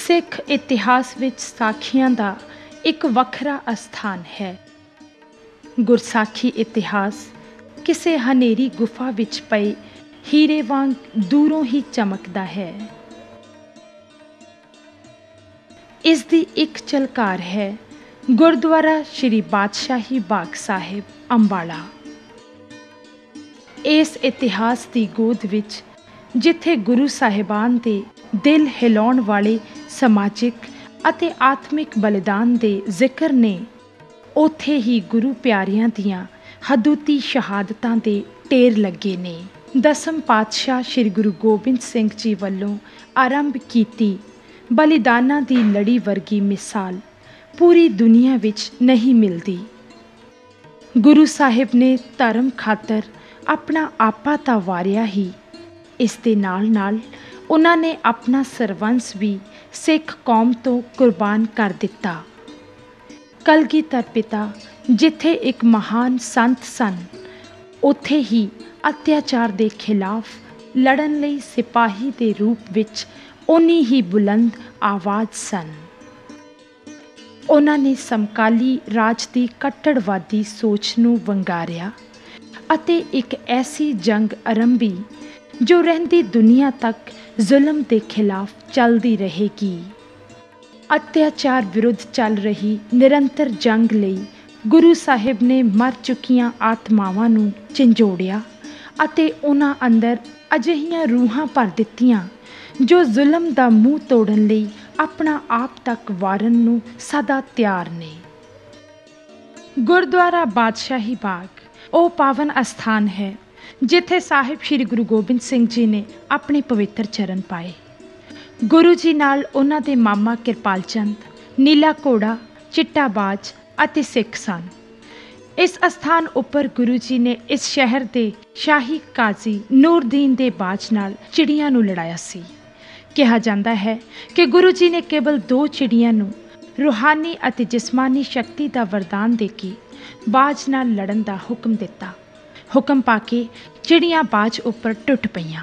ਸਿੱਖ ਇਤਿਹਾਸ ਵਿੱਚ ਸਾਖੀਆਂ ਦਾ ਇੱਕ ਵੱਖਰਾ ਅਸਥਾਨ ਹੈ। ਗੁਰਸਾਖੀ ਇਤਿਹਾਸ ਕਿਸੇ ਹਨੇਰੀ ਗੁਫਾ ਵਿੱਚ ਪਏ ਹੀਰੇ ਵਾਂਗ ਦੂਰੋਂ ਹੀ ਚਮਕਦਾ ਹੈ। ਇਸ ਦੀ ਇੱਕ ਝਲਕਾਰ ਹੈ ਗੁਰਦੁਆਰਾ ਸ਼੍ਰੀ ਪਾਤਸ਼ਾਹੀ ਬਾਗ ਸਾਹਿਬ ਅੰਬਾਲਾ। ਇਸ ਇਤਿਹਾਸ ਦੀ ਗੋਦ ਵਿੱਚ ਜਿੱਥੇ ਗੁਰੂ ਸਾਹਿਬਾਨ ਦੇ ਦਿਲ ਹਿਲਾਉਣ ਵਾਲੇ ਸਮਾਜਿਕ ਅਤੇ ਆਤਮਿਕ ਬਲੀਦਾਨ ਦੇ ਜ਼ਿਕਰ ਨੇ, ਉੱਥੇ ਹੀ ਗੁਰੂ ਪਿਆਰਿਆਂ ਦੀਆਂ ਹਦੂਤੀ ਸ਼ਹਾਦਤਾਂ ਦੇ ਢੇਰ ਲੱਗੇ ਨੇ। ਦਸਮ ਪਾਤਸ਼ਾਹ ਸ਼੍ਰੀ ਗੁਰੂ ਗੋਬਿੰਦ ਸਿੰਘ ਜੀ ਵੱਲੋਂ ਆਰੰਭ ਕੀਤੀ ਬਲੀਦਾਨਾਂ ਦੀ ਲੜੀ ਵਰਗੀ ਮਿਸਾਲ ਪੂਰੀ ਦੁਨੀਆ ਵਿੱਚ ਨਹੀਂ ਮਿਲਦੀ। ਗੁਰੂ ਸਾਹਿਬ ਨੇ ਧਰਮ ਖਾਤਰ ਆਪਣਾ ਆਪਾ ਤਾਂ ਵਾਰਿਆ ਹੀ, ਇਸ ਦੇ ਨਾਲ ਨਾਲ ਉਹਨਾਂ ਨੇ ਆਪਣਾ ਸਰਵੰਸ ਵੀ ਸਿੱਖ ਕੌਮ ਤੋਂ ਕੁਰਬਾਨ ਕਰ ਦਿੱਤਾ। ਕਲਗੀਧਰ ਪਿਤਾ ਜਿੱਥੇ ਇੱਕ ਮਹਾਨ ਸੰਤ ਸਨ, ਉੱਥੇ ਹੀ ਅਤਿਆਚਾਰ ਦੇ ਖਿਲਾਫ ਲੜਨ ਲਈ ਸਿਪਾਹੀ ਦੇ ਰੂਪ ਵਿੱਚ ਉਨੀ ਹੀ ਬੁਲੰਦ ਆਵਾਜ਼ ਸਨ। ਉਹਨਾਂ ਨੇ ਸਮਕਾਲੀ ਰਾਜ ਦੀ ਕੱਟੜਵਾਦੀ ਸੋਚ ਨੂੰ ਵੰਗਾਰਿਆ ਅਤੇ ਇੱਕ ਐਸੀ ਜੰਗ ਆਰੰਭੀ ਜੋ ਰਹਿੰਦੀ ਦੁਨੀਆ ਤੱਕ ਜ਼ੁਲਮ ਦੇ ਖਿਲਾਫ ਚੱਲਦੀ ਰਹੇਗੀ। ਅਤਿਆਚਾਰ ਵਿਰੁੱਧ ਚੱਲ ਰਹੀ ਨਿਰੰਤਰ ਜੰਗ ਲਈ ਗੁਰੂ ਸਾਹਿਬ ਨੇ ਮਰ ਚੁੱਕੀਆਂ ਆਤਮਾਵਾਂ ਨੂੰ ਝੰਜੋੜਿਆ ਅਤੇ ਉਹਨਾਂ ਅੰਦਰ ਅਜਿਹੀਆਂ ਰੂਹਾਂ ਭਰ ਦਿੱਤੀਆਂ ਜੋ ਜ਼ੁਲਮ ਦਾ ਮੂੰਹ ਤੋੜਨ ਲਈ ਆਪਣਾ ਆਪ ਤੱਕ ਵਾਰਨ ਨੂੰ ਸਦਾ ਤਿਆਰ ਨੇ। ਗੁਰਦੁਆਰਾ ਬਾਦਸ਼ਾਹੀ ਬਾਗ ਉਹ ਪਾਵਨ ਅਸਥਾਨ ਹੈ ਜਿੱਥੇ ਸਾਹਿਬ ਸ਼੍ਰੀ ਗੁਰੂ ਗੋਬਿੰਦ ਸਿੰਘ ਜੀ ਨੇ ਆਪਣੇ ਪਵਿੱਤਰ ਚਰਨ ਪਾਏ। ਗੁਰੂ ਜੀ ਨਾਲ ਉਹਨਾਂ ਦੇ ਮਾਮਾ ਕਿਰਪਾਲ ਚੰਦ, ਨੀਲਾ ਘੋੜਾ, ਚਿੱਟਾ ਬਾਜ ਅਤੇ ਸਿੱਖ ਸਨ। ਇਸ ਅਸਥਾਨ ਉੱਪਰ ਗੁਰੂ ਜੀ ਨੇ ਇਸ ਸ਼ਹਿਰ ਦੇ ਸ਼ਾਹੀ ਕਾਜ਼ੀ ਨੂਰਦੀਨ ਦੇ ਬਾਜ ਨਾਲ ਚਿੜੀਆਂ ਨੂੰ ਲੜਾਇਆ ਸੀ। ਕਿਹਾ ਜਾਂਦਾ ਹੈ ਕਿ ਗੁਰੂ ਜੀ ਨੇ ਕੇਵਲ 2 ਚਿੜੀਆਂ ਨੂੰ ਰੂਹਾਨੀ ਅਤੇ ਜਿਸਮਾਨੀ ਸ਼ਕਤੀ ਦਾ ਵਰਦਾਨ ਦੇ ਕੇ ਬਾਜ ਨਾਲ ਲੜਨ ਦਾ ਹੁਕਮ ਦਿੱਤਾ। ਹੁਕਮ ਪਾ ਕੇ ਚਿੜੀਆਂ ਬਾਜ ਉੱਪਰ ਟੁੱਟ ਪਈਆਂ।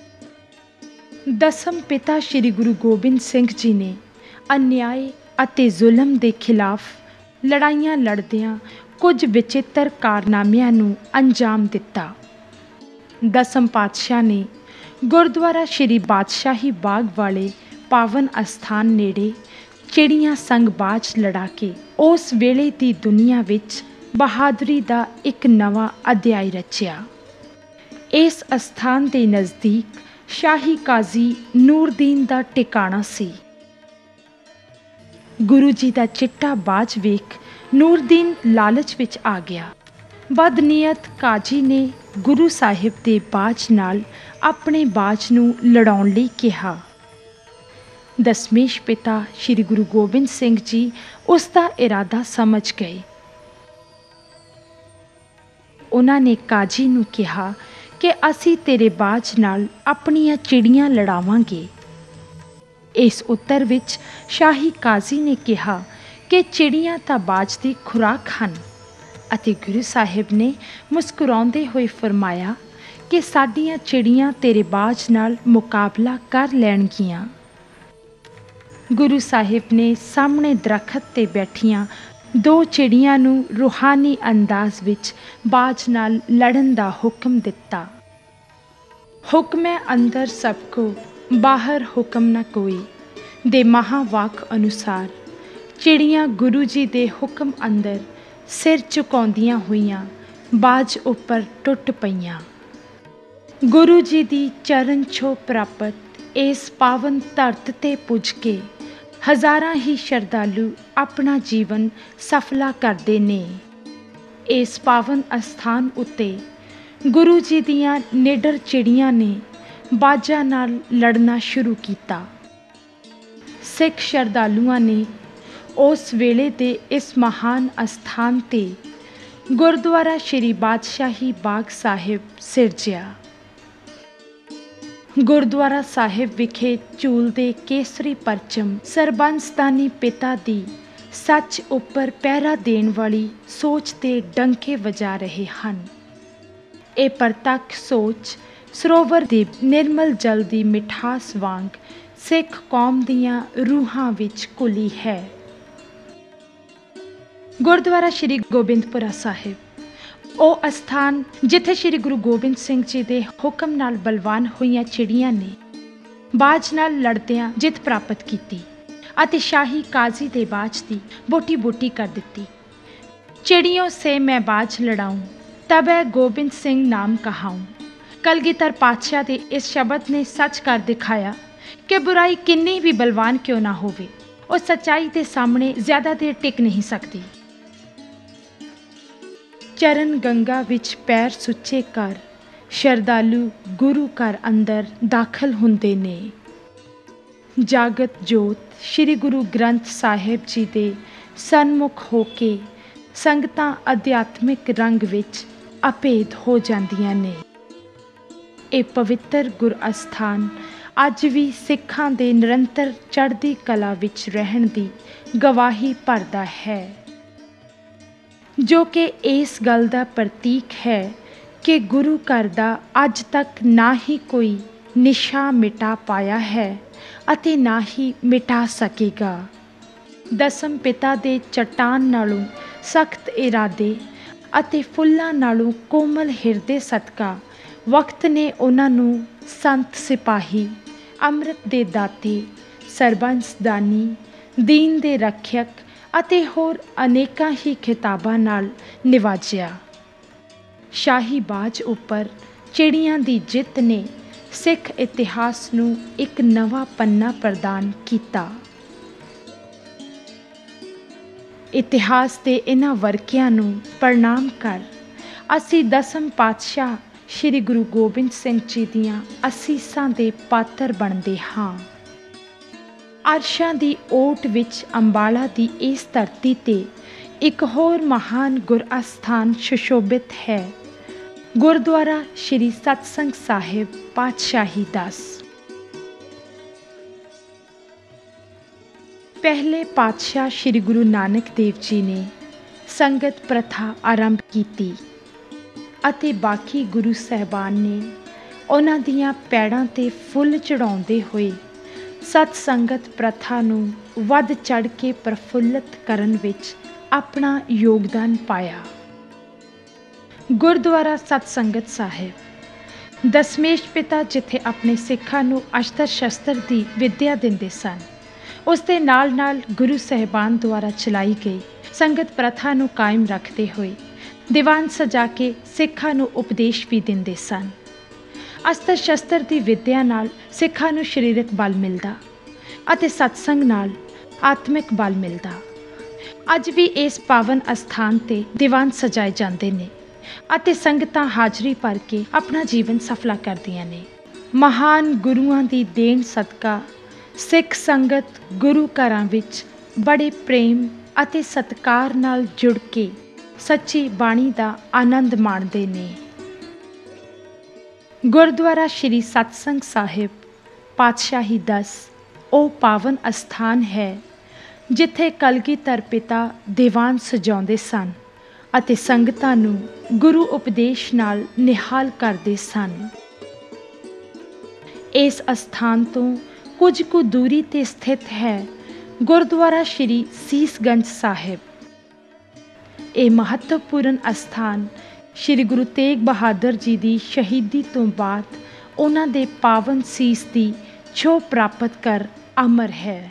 ਦਸਮ ਪਿਤਾ ਸ਼੍ਰੀ ਗੁਰੂ ਗੋਬਿੰਦ ਸਿੰਘ ਜੀ ਨੇ ਅਨਿਆਏ ਅਤੇ ਜ਼ੁਲਮ ਦੇ ਖਿਲਾਫ ਲੜਾਈਆਂ ਲੜਦਿਆਂ ਕੁਝ ਵਿਚਿੱਤਰ ਕਾਰਨਾਮਿਆਂ ਨੂੰ ਅੰਜਾਮ ਦਿੱਤਾ। ਦਸਮ ਪਾਤਸ਼ਾਹ ਨੇ ਗੁਰਦੁਆਰਾ ਸ਼੍ਰੀ ਪਾਤਸ਼ਾਹੀ ਬਾਗ ਵਾਲੇ ਪਾਵਨ ਅਸਥਾਨ ਨੇੜੇ ਚਿੜੀਆਂ ਸੰਗ ਬਾਜ ਲੜਾ ਕੇ ਉਸ ਵੇਲੇ ਦੀ ਦੁਨੀਆ ਵਿੱਚ ਬਹਾਦਰੀ ਦਾ ਇੱਕ ਨਵਾਂ ਅਧਿਆਇ ਰਚਿਆ। ਇਸ ਅਸਥਾਨ ਦੇ ਨਜ਼ਦੀਕ ਸ਼ਾਹੀ ਕਾਜ਼ੀ ਨੂਰਦੀਨ ਦਾ ਟਿਕਾਣਾ ਸੀ। ਗੁਰੂ ਜੀ ਦਾ ਚਿੱਟਾ ਬਾਜ ਵੇਖ ਨੂਰਦੀਨ ਲਾਲਚ ਵਿੱਚ ਆ ਗਿਆ। ਬਦਨੀਅਤ ਕਾਜ਼ੀ ਨੇ ਗੁਰੂ ਸਾਹਿਬ ਦੇ ਬਾਜ ਨਾਲ ਆਪਣੇ ਬਾਜ ਨੂੰ ਲੜਾਉਣ ਲਈ ਕਿਹਾ। ਦਸਮੇਸ਼ ਪਿਤਾ ਸ਼੍ਰੀ ਗੁਰੂ ਗੋਬਿੰਦ ਸਿੰਘ ਜੀ ਉਸ ਦਾ ਇਰਾਦਾ ਸਮਝ ਗਏ। ਉਹਨਾਂ ਨੇ ਕਾਜ਼ੀ ਨੂੰ ਕਿਹਾ ਕਿ ਅਸੀਂ ਤੇਰੇ ਬਾਜ ਨਾਲ ਆਪਣੀਆਂ ਚਿੜੀਆਂ ਲੜਾਵਾਂਗੇ। ਇਸ ਉੱਤਰ ਵਿੱਚ ਸ਼ਾਹੀ ਕਾਜ਼ੀ ਨੇ ਕਿਹਾ ਕਿ ਚਿੜੀਆਂ ਤਾਂ ਬਾਜ ਦੀ ਖੁਰਾਕ ਹਨ ਅਤੇ ਗੁਰੂ ਸਾਹਿਬ ਨੇ ਮੁਸਕਰਾਉਂਦੇ ਹੋਏ ਫਰਮਾਇਆ ਕਿ ਸਾਡੀਆਂ ਚਿੜੀਆਂ ਤੇਰੇ ਬਾਜ ਨਾਲ ਮੁਕਾਬਲਾ ਕਰ ਲੈਣਗੀਆਂ। ਗੁਰੂ ਸਾਹਿਬ ਨੇ ਸਾਹਮਣੇ ਦਰੱਖਤ 'ਤੇ ਬੈਠੀਆਂ 2 ਚਿੜੀਆਂ ਨੂੰ ਰੂਹਾਨੀ ਅੰਦਾਜ਼ ਵਿੱਚ ਬਾਜ ਨਾਲ ਲੜਨ ਦਾ ਹੁਕਮ ਦਿੱਤਾ। ਹੁਕਮੇ ਅੰਦਰ ਸਭ ਕੋ ਬਾਹਰ ਹੁਕਮ ਨਾ ਕੋਈ ਦੇ ਮਹਾਵਾਕ ਅਨੁਸਾਰ ਚਿੜੀਆਂ ਗੁਰੂ ਜੀ ਦੇ ਹੁਕਮ ਅੰਦਰ ਸਿਰ ਝੁਕਾਉਂਦੀਆਂ ਹੋਈਆਂ ਬਾਜ ਉੱਪਰ ਟੁੱਟ ਪਈਆਂ। ਗੁਰੂ ਜੀ ਦੀ ਚਰਨ ਛੋਹ ਪ੍ਰਾਪਤ ਇਸ ਪਾਵਨ ਧਰਤ 'ਤੇ ਪੁੱਜ ਕੇ ਹਜ਼ਾਰਾਂ ਹੀ ਸ਼ਰਧਾਲੂ ਆਪਣਾ ਜੀਵਨ ਸਫਲਾ ਕਰਦੇ ਨੇ। ਇਸ ਪਾਵਨ ਅਸਥਾਨ ਉੱਤੇ ਗੁਰੂ ਜੀ ਦੀਆਂ ਨਿਡਰ ਚਿੜੀਆਂ ਨੇ ਬਾਜਾਂ ਨਾਲ ਲੜਨਾ ਸ਼ੁਰੂ ਕੀਤਾ। ਸਿੱਖ ਸ਼ਰਧਾਲੂਆਂ ਨੇ ਉਸ ਵੇਲੇ ਦੇ ਇਸ ਮਹਾਨ ਅਸਥਾਨ 'ਤੇ ਗੁਰਦੁਆਰਾ ਸ਼੍ਰੀ ਪਾਤਸ਼ਾਹੀ ਬਾਗ ਸਾਹਿਬ ਸਿਰਜਿਆ। ਗੁਰਦੁਆਰਾ ਸਾਹਿਬ ਵਿਖੇ ਝੂਲਦੇ ਕੇਸਰੀ ਪਰਚਮ ਸਰਬੰਸਦਾਨੀ ਪਿਤਾ ਦੀ ਸੱਚ ਉੱਪਰ ਪਹਿਰਾ ਦੇਣ ਵਾਲੀ ਸੋਚ 'ਤੇ ਡੰਕੇ ਵਜਾ ਰਹੇ ਹਨ। ਇਹ ਪ੍ਰਤੱਖ ਸੋਚ ਸਰੋਵਰ ਦੇ ਨਿਰਮਲ ਜਲ ਦੀ ਮਿਠਾਸ ਵਾਂਗ ਸਿੱਖ ਕੌਮ ਦੀਆਂ ਰੂਹਾਂ ਵਿੱਚ ਘੁਲੀ ਹੈ। ਗੁਰਦੁਆਰਾ ਸ਼੍ਰੀ ਗੋਬਿੰਦਪੁਰਾ ਸਾਹਿਬ ਉਹ ਅਸਥਾਨ ਜਿੱਥੇ ਸ਼੍ਰੀ ਗੁਰੂ ਗੋਬਿੰਦ ਸਿੰਘ ਜੀ ਦੇ ਹੁਕਮ ਨਾਲ ਬਲਵਾਨ ਹੋਈਆਂ ਚਿੜੀਆਂ ਨੇ ਬਾਜ ਨਾਲ ਲੜਦਿਆਂ ਜਿੱਤ ਪ੍ਰਾਪਤ ਕੀਤੀ ਅਤੇ ਸ਼ਾਹੀ ਕਾਜ਼ੀ ਦੇ ਬਾਜ ਦੀ ਬੋਟੀ ਬੋਟੀ ਕਰ ਦਿੱਤੀ। चिड़ियों से मैं बाज लड़ाऊं तब है गोबिंद सिंह नाम कहाऊं। कलगीधर पातशाह के इस शब्द ने सच कर दिखाया कि बुराई किन्नी भी बलवान क्यों ना होवे, वो सच्चाई के सामने ज़्यादा देर टिक नहीं सकती। चरण गंगा विच पैर सुच्चे कर शरदालू गुरु घर अंदर दाखल हुंदे ने। जागत जोत श्री गुरु ग्रंथ साहिब जी दे सन्मुख हो के संगतां अध्यात्मिक रंग विच अभेद हो जांदियां ने। ਇਹ ਪਵਿੱਤਰ ਗੁਰ ਅਸਥਾਨ ਅੱਜ ਵੀ ਸਿੱਖਾਂ ਦੇ ਨਿਰੰਤਰ ਚੜ੍ਹਦੀ ਕਲਾ ਵਿੱਚ ਰਹਿਣ ਦੀ ਗਵਾਹੀ ਭਰਦਾ ਹੈ, ਜੋ ਕਿ ਇਸ ਗੱਲ ਦਾ ਪ੍ਰਤੀਕ ਹੈ ਕਿ ਗੁਰੂ ਘਰ ਦਾ ਅੱਜ ਤੱਕ ਨਾ ਹੀ ਕੋਈ ਨਿਸ਼ਾ ਮਿਟਾ ਪਾਇਆ ਹੈ ਅਤੇ ਨਾ ਹੀ ਮਿਟਾ ਸਕੇਗਾ। ਦਸਮ ਪਿਤਾ ਦੇ ਚਟਾਨ ਨਾਲੋਂ ਸਖਤ ਇਰਾਦੇ ਅਤੇ ਫੁੱਲਾਂ ਨਾਲੋਂ ਕੋਮਲ ਹਿਰਦੇ ਸਦਕਾ ਵਕਤ ਨੇ ਉਹਨਾਂ ਨੂੰ ਸੰਤ ਸਿਪਾਹੀ, ਅੰਮ੍ਰਿਤ ਦੇ ਦਾਤੇ, ਸਰਬੰਸ ਦਾਨੀ, ਦੀਨ ਦੇ ਰੱਖਿਅਕ ਅਤੇ ਹੋਰ ਅਨੇਕਾਂ ਹੀ ਖਿਤਾਬਾਂ ਨਾਲ ਨਿਵਾਜਿਆ। ਸ਼ਾਹੀ ਬਾਜ ਉੱਪਰ ਚਿੜੀਆਂ ਦੀ ਜਿੱਤ ਨੇ ਸਿੱਖ ਇਤਿਹਾਸ ਨੂੰ ਇੱਕ ਨਵਾਂ ਪੰਨਾ ਪ੍ਰਦਾਨ ਕੀਤਾ। ਇਤਿਹਾਸ ਦੇ ਇਹਨਾਂ ਵਰਕਿਆਂ ਨੂੰ ਪ੍ਰਣਾਮ ਕਰ ਅਸੀਂ ਦਸਮ ਪਾਤਸ਼ਾਹ ਸ਼੍ਰੀ ਗੁਰੂ ਗੋਬਿੰਦ ਸਿੰਘ ਜੀ ਦੀਆਂ ਅਸੀਸਾਂ ਦੇ ਪਾਤਰ ਬਣਦੇ ਹਾਂ। ਅਰਸ਼ਾਂ ਦੀ ਓਟ ਵਿੱਚ ਅੰਬਾਲਾ ਦੀ ਇਸ ਧਰਤੀ 'ਤੇ ਇੱਕ ਹੋਰ ਮਹਾਨ ਗੁਰ ਅਸਥਾਨ ਸੁਸ਼ੋਭਿਤ ਹੈ, ਗੁਰਦੁਆਰਾ ਸ਼੍ਰੀ ਸਤਸੰਗ ਸਾਹਿਬ ਪਾਤਸ਼ਾਹੀ 10। ਪਹਿਲੇ ਪਾਤਸ਼ਾਹ ਸ਼੍ਰੀ ਗੁਰੂ ਨਾਨਕ ਦੇਵ ਜੀ ਨੇ ਸੰਗਤ ਪ੍ਰਥਾ ਆਰੰਭ ਕੀਤੀ ਅਤੇ ਬਾਕੀ ਗੁਰੂ ਸਾਹਿਬਾਨ ਨੇ ਉਹਨਾਂ ਦੀਆਂ ਪੈੜਾਂ 'ਤੇ ਫੁੱਲ ਚੜ੍ਹਾਉਂਦੇ ਹੋਏ ਸਤ ਸੰਗਤ ਪ੍ਰਥਾ ਨੂੰ ਵੱਧ ਚੜ੍ਹ ਕੇ ਪ੍ਰਫੁੱਲਤ ਕਰਨ ਵਿੱਚ ਆਪਣਾ ਯੋਗਦਾਨ ਪਾਇਆ। ਗੁਰਦੁਆਰਾ ਸਤ ਸੰਗਤ ਸਾਹਿਬ ਦਸਮੇਸ਼ ਪਿਤਾ ਜਿੱਥੇ ਆਪਣੇ ਸਿੱਖਾਂ ਨੂੰ ਅਸਤਰ ਸ਼ਸਤਰ ਦੀ ਵਿੱਦਿਆ ਦਿੰਦੇ ਸਨ, ਉਸ ਦੇ ਨਾਲ ਨਾਲ ਗੁਰੂ ਸਾਹਿਬਾਨ ਦੁਆਰਾ ਚਲਾਈ ਗਈ ਸੰਗਤ ਪ੍ਰਥਾ ਨੂੰ ਕਾਇਮ ਰੱਖਦੇ ਹੋਏ ਦੀਵਾਨ ਸਜਾ ਕੇ ਸਿੱਖਾਂ ਨੂੰ ਉਪਦੇਸ਼ ਵੀ ਦਿੰਦੇ ਸਨ। ਅਸਤਰ ਸ਼ਸਤਰ ਦੀ ਵਿੱਦਿਆ ਨਾਲ ਸਿੱਖਾਂ ਨੂੰ ਸਰੀਰਕ ਬਲ ਮਿਲਦਾ ਅਤੇ ਸਤਸੰਗ ਨਾਲ ਆਤਮਿਕ ਬਲ ਮਿਲਦਾ। ਅੱਜ ਵੀ ਇਸ ਪਾਵਨ ਅਸਥਾਨ 'ਤੇ ਦੀਵਾਨ ਸਜਾਏ ਜਾਂਦੇ ਨੇ ਅਤੇ ਸੰਗਤਾਂ ਹਾਜ਼ਰੀ ਭਰ ਕੇ ਆਪਣਾ ਜੀਵਨ ਸਫਲਾ ਕਰਦੀਆਂ ਨੇ। ਮਹਾਨ ਗੁਰੂਆਂ ਦੀ ਦੇਣ ਸਦਕਾ ਸਿੱਖ ਸੰਗਤ ਗੁਰੂ ਘਰਾਂ ਵਿੱਚ ਬੜੇ ਪ੍ਰੇਮ ਅਤੇ ਸਤਿਕਾਰ ਨਾਲ ਜੁੜ ਕੇ ਸੱਚੀ ਬਾਣੀ ਦਾ ਆਨੰਦ ਮਾਣਦੇ ਨੇ। ਗੁਰਦੁਆਰਾ ਸ਼੍ਰੀ ਸਤਸੰਗ ਸਾਹਿਬ ਪਾਤਸ਼ਾਹੀ 10 ਉਹ ਪਾਵਨ ਅਸਥਾਨ ਹੈ ਜਿੱਥੇ ਕਲਗੀਧਰ ਪਿਤਾ ਦੀਵਾਨ ਸਜਾਉਂਦੇ ਸਨ ਅਤੇ ਸੰਗਤਾਂ ਨੂੰ ਗੁਰੂ ਉਪਦੇਸ਼ ਨਾਲ ਨਿਹਾਲ ਕਰਦੇ ਸਨ। ਇਸ ਅਸਥਾਨ ਤੋਂ ਕੁਝ ਕੁ ਦੂਰੀ 'ਤੇ ਸਥਿਤ ਹੈ ਗੁਰਦੁਆਰਾ ਸ਼੍ਰੀ ਸੀਸਗੰਜ ਸਾਹਿਬ। ਇਹ ਮਹੱਤਵਪੂਰਨ ਅਸਥਾਨ ਸ਼੍ਰੀ ਗੁਰੂ ਤੇਗ ਬਹਾਦਰ ਜੀ ਦੀ ਸ਼ਹੀਦੀ ਤੋਂ ਬਾਅਦ ਉਹਨਾਂ ਦੇ ਪਾਵਨ ਸੀਸ ਦੀ ਛੋਹ ਪ੍ਰਾਪਤ ਕਰ ਅਮਰ ਹੈ।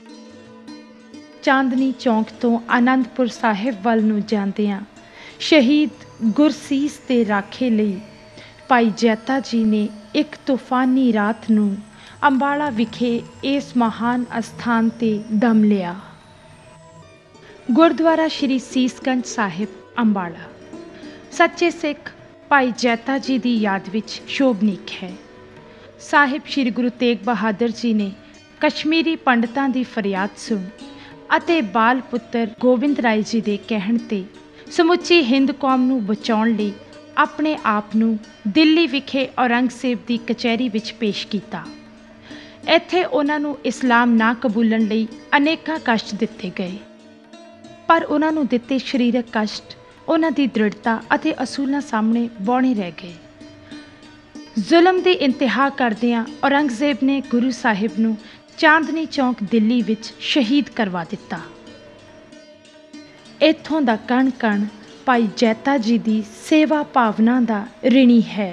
ਚਾਂਦਨੀ ਚੌਂਕ ਤੋਂ ਆਨੰਦਪੁਰ ਸਾਹਿਬ ਵੱਲ ਨੂੰ ਜਾਂਦਿਆਂ ਸ਼ਹੀਦ ਗੁਰਸੀਸ ਦੇ ਰਾਖੇ ਲਈ ਭਾਈ ਜੈਤਾ ਜੀ ਨੇ ਇੱਕ ਤੂਫਾਨੀ ਰਾਤ ਨੂੰ ਅੰਬਾਲਾ ਵਿਖੇ ਇਸ ਮਹਾਨ ਅਸਥਾਨ 'ਤੇ ਦਮ ਲਿਆ। ਗੁਰਦੁਆਰਾ ਸ਼੍ਰੀ ਸੀਸਗੰਜ ਸਾਹਿਬ ਅੰਬਾਲਾ ਸੱਚੇ ਸਿੱਖ ਭਾਈ ਜੈਤਾ ਜੀ ਦੀ ਯਾਦ ਵਿੱਚ ਸ਼ੋਭਨੀਕ ਹੈ। ਸਾਹਿਬ ਸ਼੍ਰੀ ਗੁਰੂ ਤੇਗ ਬਹਾਦਰ ਜੀ ਨੇ ਕਸ਼ਮੀਰੀ ਪੰਡਤਾਂ ਦੀ ਫਰਿਆਦ ਸੁਣ ਅਤੇ ਬਾਲ ਪੁੱਤਰ ਗੋਬਿੰਦ ਰਾਏ ਜੀ ਦੇ ਕਹਿਣ 'ਤੇ ਸਮੁੱਚੀ ਹਿੰਦ ਕੌਮ ਨੂੰ ਬਚਾਉਣ ਲਈ ਆਪਣੇ ਆਪ ਨੂੰ ਦਿੱਲੀ ਵਿਖੇ ਔਰੰਗਜ਼ੇਬ ਦੀ ਕਚਹਿਰੀ ਵਿੱਚ ਪੇਸ਼ ਕੀਤਾ। ਇੱਥੇ ਉਹਨਾਂ ਨੂੰ ਇਸਲਾਮ ਨਾ ਕਬੂਲਣ ਲਈ ਅਨੇਕਾਂ ਕਸ਼ਟ ਦਿੱਤੇ ਗਏ, ਪਰ ਉਹਨਾਂ ਨੂੰ ਦਿੱਤੇ ਸਰੀਰਕ ਕਸ਼ਟ ਉਹਨਾਂ ਦੀ ਦ੍ਰਿੜਤਾ ਅਤੇ ਅਸੂਲਾਂ ਸਾਹਮਣੇ ਬੌਣੇ ਰਹਿ ਗਏ। ਜ਼ੁਲਮ ਦੀ ਇੰਤਹਾ ਕਰਦਿਆਂ ਔਰੰਗਜ਼ੇਬ ਨੇ ਗੁਰੂ ਸਾਹਿਬ ਨੂੰ ਚਾਂਦਨੀ ਚੌਂਕ ਦਿੱਲੀ ਵਿੱਚ ਸ਼ਹੀਦ ਕਰਵਾ ਦਿੱਤਾ। ਇੱਥੋਂ ਦਾ ਕਣ ਕਣ ਭਾਈ ਜੈਤਾ ਜੀ ਦੀ ਸੇਵਾ ਭਾਵਨਾ ਦਾ ਰਿਣੀ ਹੈ।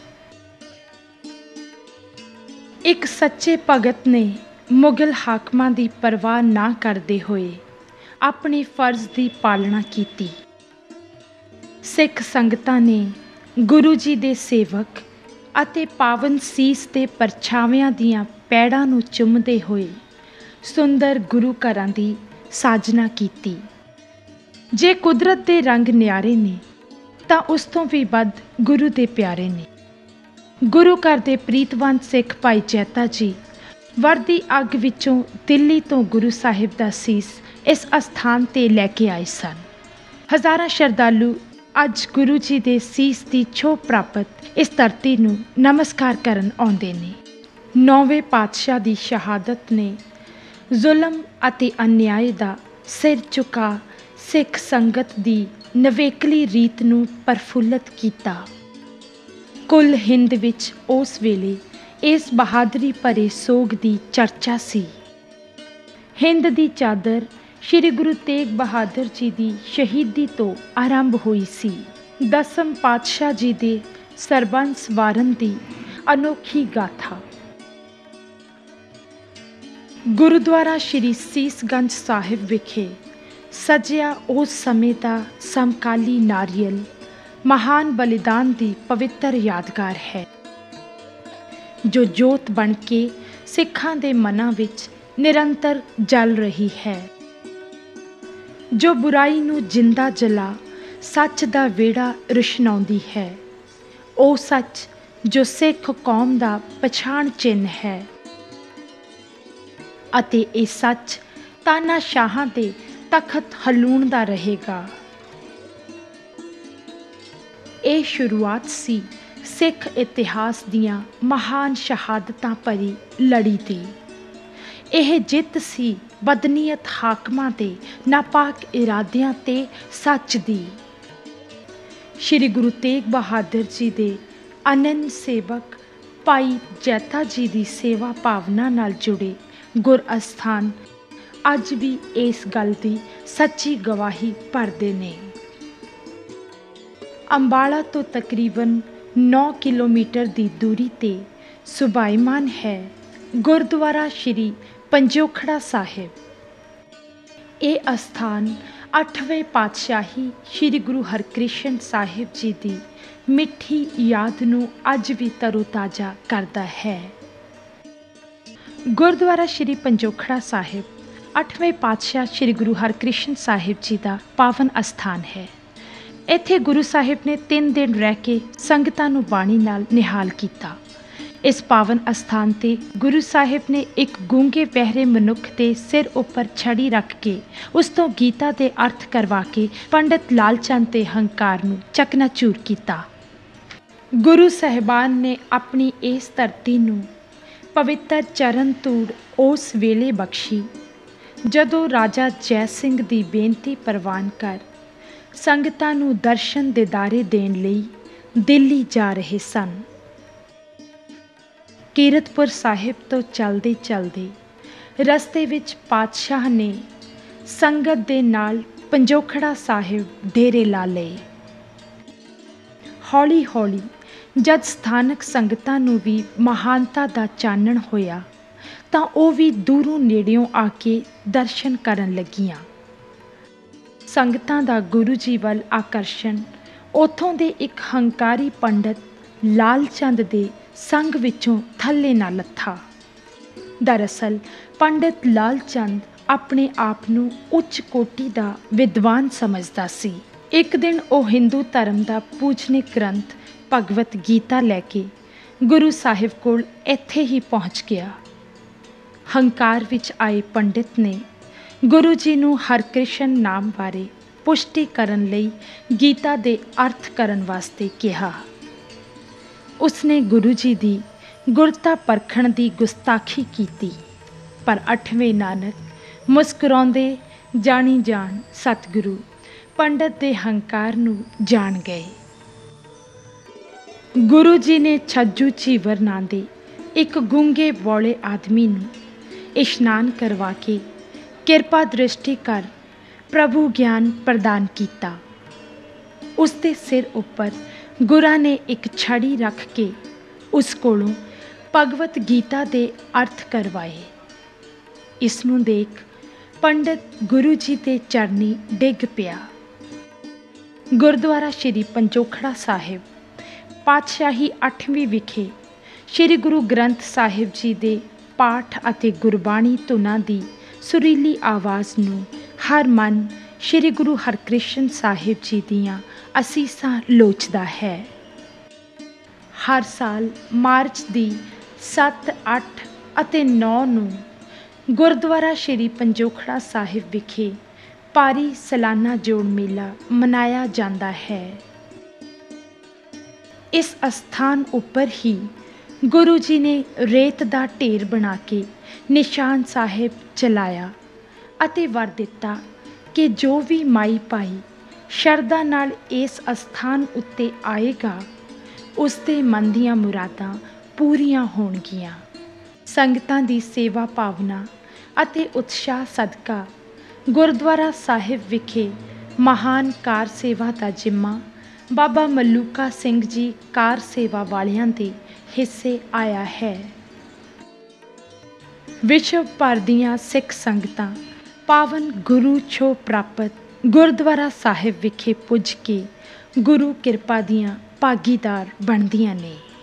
ਇੱਕ ਸੱਚੇ ਭਗਤ ਨੇ ਮੁਗਲ ਹਾਕਮਾਂ ਦੀ ਪਰਵਾਹ ਨਾ ਕਰਦੇ ਹੋਏ ਆਪਣੇ ਫਰਜ਼ ਦੀ ਪਾਲਣਾ ਕੀਤੀ। ਸਿੱਖ ਸੰਗਤਾਂ ਨੇ ਗੁਰੂ ਜੀ ਦੇ ਸੇਵਕ ਅਤੇ ਪਾਵਨ ਸੀਸ ਦੇ ਪਰਛਾਵਿਆਂ ਦੀਆਂ ਪੈੜਾਂ ਨੂੰ ਚੁੰਮਦੇ ਹੋਏ ਸੁੰਦਰ ਗੁਰੂ ਘਰਾਂ ਦੀ ਸਾਜਨਾ ਕੀਤੀ। ਜੇ ਕੁਦਰਤ ਦੇ ਰੰਗ ਨਿਆਰੇ ਨੇ ਤਾਂ ਉਸ ਤੋਂ ਵੀ ਵੱਧ ਗੁਰੂ ਦੇ ਪਿਆਰੇ ਨੇ। ਗੁਰੂ ਘਰ ਦੇ ਪ੍ਰੀਤਵੰਤ ਸਿੱਖ ਭਾਈ ਜੈਤਾ ਜੀ ਵਰਦੀ ਅੱਗ ਵਿੱਚੋਂ ਦਿੱਲੀ ਤੋਂ ਗੁਰੂ ਸਾਹਿਬ ਦਾ ਸੀਸ ਇਸ ਅਸਥਾਨ 'ਤੇ ਲੈ ਕੇ ਆਏ ਸਨ। ਹਜ਼ਾਰਾਂ ਸ਼ਰਧਾਲੂ ਅੱਜ ਗੁਰੂ ਜੀ ਦੇ ਸੀਸ ਦੀ ਛੋਹ ਪ੍ਰਾਪਤ ਇਸ ਧਰਤੀ ਨੂੰ ਨਮਸਕਾਰ ਕਰਨ ਆਉਂਦੇ ਨੇ। 9ਵੇਂ ਪਾਤਸ਼ਾਹ ਦੀ ਸ਼ਹਾਦਤ ਨੇ ਜ਼ੁਲਮ ਅਤੇ ਅਨਿਆਏ ਦਾ ਸਿਰ ਝੁਕਾ ਸਿੱਖ ਸੰਗਤ ਦੀ ਨਵੇਕਲੀ ਰੀਤ ਨੂੰ ਪ੍ਰਫੁੱਲਤ ਕੀਤਾ। ਕੁੱਲ ਹਿੰਦ ਵਿੱਚ ਉਸ ਵੇਲੇ ਇਸ ਬਹਾਦਰੀ ਭਰੇ ਸੋਗ ਦੀ ਚਰਚਾ ਸੀ। ਹਿੰਦ ਦੀ ਚਾਦਰ ਸ਼੍ਰੀ ਗੁਰੂ ਤੇਗ ਬਹਾਦਰ ਜੀ ਦੀ ਸ਼ਹੀਦੀ ਤੋਂ ਆਰੰਭ ਹੋਈ ਸੀ। 10ਮ ਪਾਤਸ਼ਾਹ ਜੀ ਦੇ ਸਰਬੰਸ ਵਾਰਨ ਦੀ ਅਨੋਖੀ ਗਾਥਾ। ਗੁਰਦੁਆਰਾ ਸ਼੍ਰੀ ਸੀਸਗੰਜ ਸਾਹਿਬ ਵਿਖੇ ਸਜਿਆ ਉਸ ਸਮੇਂ ਦਾ ਸਮਕਾਲੀ ਨਾਰੀਅਲ ਮਹਾਨ ਬਲੀਦਾਨ ਦੀ ਪਵਿੱਤਰ ਯਾਦਗਾਰ ਹੈ, ਜੋ ਜੋਤ ਬਣ ਕੇ ਸਿੱਖਾਂ ਦੇ ਮਨਾਂ ਵਿੱਚ ਨਿਰੰਤਰ ਜਲ ਰਹੀ ਹੈ, ਜੋ ਬੁਰਾਈ ਨੂੰ ਜਿੰਦਾ ਜਲਾ ਸੱਚ ਦਾ ਵਿਹੜਾ ਰੁਸ਼ਨਾਉਂਦੀ ਹੈ। ਉਹ ਸੱਚ ਜੋ ਸਿੱਖ ਕੌਮ ਦਾ ਪਛਾਣ ਚਿੰਨ੍ਹ ਹੈ ਅਤੇ ਇਹ ਸੱਚ ਤਾਨਾਸ਼ਾਹਾਂ ਦੇ ਤਖਤ ਹਲੂਣਦਾ ਰਹੇਗਾ। ਇਹ ਸ਼ੁਰੂਆਤ ਸੀ ਸਿੱਖ ਇਤਿਹਾਸ ਦੀਆਂ ਮਹਾਨ ਸ਼ਹਾਦਤਾਂ ਭਰੀ ਲੜੀ ਦੀ। ਇਹ ਜਿੱਤ ਸੀ ਬਦਨੀਅਤ ਹਾਕਮਾਂ ਦੇ ਨਾਪਾਕ ਇਰਾਦਿਆਂ ਤੇ ਸੱਚ ਦੀ। ਸ਼੍ਰੀ ਗੁਰੂ ਤੇਗ ਬਹਾਦਰ ਜੀ ਦੇ ਅਨੰਨ ਸੇਵਕ ਭਾਈ ਜੈਤਾ ਜੀ ਦੀ ਸੇਵਾ ਭਾਵਨਾ ਨਾਲ ਜੁੜੇ ਗੁਰ ਅਸਥਾਨ ਅੱਜ ਵੀ ਇਸ ਗੱਲ ਦੀ ਸੱਚੀ ਗਵਾਹੀ ਭਰਦੇ ਨੇ। ਅੰਬਾਲਾ ਤੋਂ ਤਕਰੀਬਨ 9 ਕਿਲੋਮੀਟਰ ਦੀ ਦੂਰੀ 'ਤੇ ਸੁਭਾਈਮਾਨ ਹੈ ਗੁਰਦੁਆਰਾ ਸ਼੍ਰੀ ਪੰਜੋਖੜਾ ਸਾਹਿਬ। ਇਹ ਅਸਥਾਨ 8ਵੇਂ ਪਾਤਸ਼ਾਹੀ ਸ਼੍ਰੀ ਗੁਰੂ ਹਰਕ੍ਰਿਸ਼ਨ ਸਾਹਿਬ ਜੀ ਦੀ ਮਿੱਠੀ ਯਾਦ ਨੂੰ ਅੱਜ ਵੀ ਤਰੋਤਾਜ਼ਾ ਕਰਦਾ ਹੈ। ਗੁਰਦੁਆਰਾ ਸ਼੍ਰੀ ਪੰਜੋਖੜਾ ਸਾਹਿਬ 8ਵੇਂ ਪਾਤਸ਼ਾਹ ਸ਼੍ਰੀ ਗੁਰੂ ਹਰਕ੍ਰਿਸ਼ਨ ਸਾਹਿਬ ਜੀ ਦਾ ਪਾਵਨ ਅਸਥਾਨ ਹੈ। ਇੱਥੇ ਗੁਰੂ ਸਾਹਿਬ ਨੇ 3 ਦਿਨ ਰਹਿ ਕੇ ਸੰਗਤਾਂ ਨੂੰ ਬਾਣੀ ਨਾਲ ਨਿਹਾਲ ਕੀਤਾ। ਇਸ ਪਾਵਨ ਅਸਥਾਨ 'ਤੇ ਗੁਰੂ ਸਾਹਿਬ ਨੇ ਇੱਕ ਗੂੰਗੇ ਬਹਿਰੇ ਮਨੁੱਖ ਦੇ ਸਿਰ ਉੱਪਰ ਛੜੀ ਰੱਖ ਕੇ ਉਸ ਤੋਂ ਗੀਤਾ ਦੇ ਅਰਥ ਕਰਵਾ ਕੇ ਪੰਡਿਤ ਲਾਲ ਚੰਦ ਦੇ ਹੰਕਾਰ ਨੂੰ ਚਕਨਾਚੂਰ ਕੀਤਾ। ਗੁਰੂ ਸਾਹਿਬਾਨ ਨੇ ਆਪਣੀ ਇਸ ਧਰਤੀ ਨੂੰ ਪਵਿੱਤਰ ਚਰਨ ਧੂੜ ਉਸ ਵੇਲੇ ਬਖਸ਼ੀ ਜਦੋਂ ਰਾਜਾ ਜੈ ਸਿੰਘ ਦੀ ਬੇਨਤੀ ਪ੍ਰਵਾਨ ਕਰ ਸੰਗਤਾਂ ਨੂੰ ਦਰਸ਼ਨ ਦਿਦਾਰੇ ਦੇਣ ਲਈ ਦਿੱਲੀ ਜਾ ਰਹੇ ਸਨ। ਕੀਰਤਪੁਰ ਸਾਹਿਬ ਤੋਂ ਚਲਦੇ ਚਲਦੇ ਰਸਤੇ ਵਿੱਚ ਪਾਤਸ਼ਾਹ ਨੇ ਸੰਗਤ ਦੇ ਨਾਲ ਪੰਜੋਖੜਾ ਸਾਹਿਬ ਡੇਰੇ ਲਾ ਲਏ। ਹੌਲੀ ਹੌਲੀ ਜਦ ਸਥਾਨਕ ਸੰਗਤਾਂ ਨੂੰ ਵੀ ਮਹਾਨਤਾ ਦਾ ਚਾਨਣ ਹੋਇਆ ਤਾਂ ਉਹ ਵੀ ਦੂਰੋਂ ਨੇੜਿਓਂ ਆ ਕੇ ਦਰਸ਼ਨ ਕਰਨ ਲੱਗੀਆਂ। ਸੰਗਤਾਂ ਦਾ ਗੁਰੂ ਜੀ ਵੱਲ ਆਕਰਸ਼ਣ ਉੱਥੋਂ ਦੇ ਇੱਕ ਹੰਕਾਰੀ ਪੰਡਤ ਲਾਲ ਚੰਦ ਦੇ ਸੰਗ ਵਿੱਚੋਂ ਥੱਲੇ ਨਾ ਲੱਥਾ। ਦਰਅਸਲ ਪੰਡਿਤ ਲਾਲ ਚੰਦ ਆਪਣੇ ਆਪ ਨੂੰ ਉੱਚ ਕੋਟੀ ਦਾ ਵਿਦਵਾਨ ਸਮਝਦਾ ਸੀ। ਇੱਕ ਦਿਨ ਉਹ ਹਿੰਦੂ ਧਰਮ ਦਾ ਪੂਜਨੀਕ ਗ੍ਰੰਥ ਭਗਵਤ ਗੀਤਾ ਲੈ ਕੇ ਗੁਰੂ ਸਾਹਿਬ ਕੋਲ ਇੱਥੇ ਹੀ ਪਹੁੰਚ ਗਿਆ। ਹੰਕਾਰ ਵਿੱਚ ਆਏ ਪੰਡਿਤ ਨੇ ਗੁਰੂ ਜੀ ਨੂੰ ਹਰਕ੍ਰਿਸ਼ਨ ਨਾਮ ਬਾਰੇ ਪੁਸ਼ਟੀ ਕਰਨ ਲਈ ਗੀਤਾ ਦੇ ਅਰਥ ਕਰਨ ਵਾਸਤੇ ਕਿਹਾ। ਉਸਨੇ ਗੁਰੂ ਜੀ ਦੀ ਗੁਰਤਾ ਪਰਖਣ ਦੀ ਗੁਸਤਾਖੀ ਕੀਤੀ, ਪਰ 8ਵੇਂ ਨਾਨਕ ਮੁਸਕਰਾਉਂਦੇ ਜਾਣੀ ਜਾਣ ਸਤਿਗੁਰੂ ਪੰਡਤ ਦੇ ਹੰਕਾਰ ਨੂੰ ਜਾਣ ਗਏ। ਗੁਰੂ ਜੀ ਨੇ ਛੱਜੂ ਝੀਵਰ ਨਾਂ ਦੇ ਇੱਕ ਗੂੰਗੇ ਬੋਲੇ ਆਦਮੀ ਨੂੰ ਇਸ਼ਨਾਨ ਕਰਵਾ ਕੇ ਕਿਰਪਾ ਦ੍ਰਿਸ਼ਟੀ ਕਰ ਪ੍ਰਭੂ ਗਿਆਨ ਪ੍ਰਦਾਨ ਕੀਤਾ। ਉਸ ਦੇ ਸਿਰ ਉੱਪਰ ਗੁਰਾਂ ਨੇ ਇੱਕ ਛੜੀ ਰੱਖ ਕੇ ਉਸ ਕੋਲੋਂ ਭਗਵਤ ਗੀਤਾ ਦੇ ਅਰਥ ਕਰਵਾਏ। ਇਸ ਨੂੰ ਦੇਖ ਪੰਡਿਤ ਗੁਰੂ ਜੀ ਦੇ ਚਰਨੀ ਡਿੱਗ ਪਿਆ। ਗੁਰਦੁਆਰਾ ਸ਼੍ਰੀ ਪੰਜੋਖੜਾ ਸਾਹਿਬ ਪਾਤਸ਼ਾਹੀ 8ਵੀਂ ਵਿਖੇ ਸ਼੍ਰੀ ਗੁਰੂ ਗ੍ਰੰਥ ਸਾਹਿਬ ਜੀ ਦੇ ਪਾਠ ਅਤੇ ਗੁਰਬਾਣੀ ਧੁਨਾਂ ਦੀ ਸੁਰੀਲੀ ਆਵਾਜ਼ ਨੂੰ ਹਰ ਮਨ ਸ਼੍ਰੀ ਗੁਰੂ ਹਰਕ੍ਰਿਸ਼ਨ ਸਾਹਿਬ ਜੀ ਦੀਆਂ ਅਸੀਸਾਂ ਲੋਚਦਾ ਹੈ। ਹਰ ਸਾਲ ਮਾਰਚ ਦੀ 7, 8 ਅਤੇ 9 ਨੂੰ ਗੁਰਦੁਆਰਾ ਸ਼੍ਰੀ ਪੰਜੋਖੜਾ ਸਾਹਿਬ ਵਿਖੇ ਭਾਰੀ ਸਾਲਾਨਾ ਜੋੜ ਮੇਲਾ ਮਨਾਇਆ ਜਾਂਦਾ ਹੈ। ਇਸ ਅਸਥਾਨ ਉੱਪਰ ਹੀ ਗੁਰੂ ਜੀ ਨੇ ਰੇਤ ਦਾ ਢੇਰ ਬਣਾ ਕੇ ਨਿਸ਼ਾਨ ਸਾਹਿਬ ਚਲਾਇਆ ਅਤੇ ਵਰ ਦਿੱਤਾ ਕਿ ਜੋ ਵੀ ਮਾਈ ਭਾਈ ਸ਼ਰਧਾ ਨਾਲ ਇਸ ਅਸਥਾਨ ਉੱਤੇ ਆਏਗਾ ਉਸ ਦੇ ਮਨ ਦੀਆਂ ਮੁਰਾਦਾਂ ਪੂਰੀਆਂ ਹੋਣਗੀਆਂ। ਸੰਗਤਾਂ ਦੀ ਸੇਵਾ ਭਾਵਨਾ ਅਤੇ ਉਤਸ਼ਾਹ ਸਦਕਾ ਗੁਰਦੁਆਰਾ ਸਾਹਿਬ ਵਿਖੇ ਮਹਾਨ ਕਾਰ ਸੇਵਾ ਦਾ ਜਿੰਮਾ ਬਾਬਾ ਮਲੂਕਾ ਸਿੰਘ ਜੀ ਕਾਰ ਸੇਵਾ ਵਾਲਿਆਂ ਦੇ ਹਿੱਸੇ ਆਇਆ ਹੈ। ਵਿਸ਼ਵ ਭਰ ਦੀਆਂ ਸਿੱਖ ਸੰਗਤਾਂ ਪਾਵਨ ਗੁਰੂ ਛੋਹ ਪ੍ਰਾਪਤ ਗੁਰਦੁਆਰਾ ਸਾਹਿਬ ਵਿਖੇ ਪੁੱਜ ਕੇ ਗੁਰੂ ਕਿਰਪਾ ਦੀਆਂ ਭਾਗੀਦਾਰ ਬਣਦੀਆਂ ਨੇ।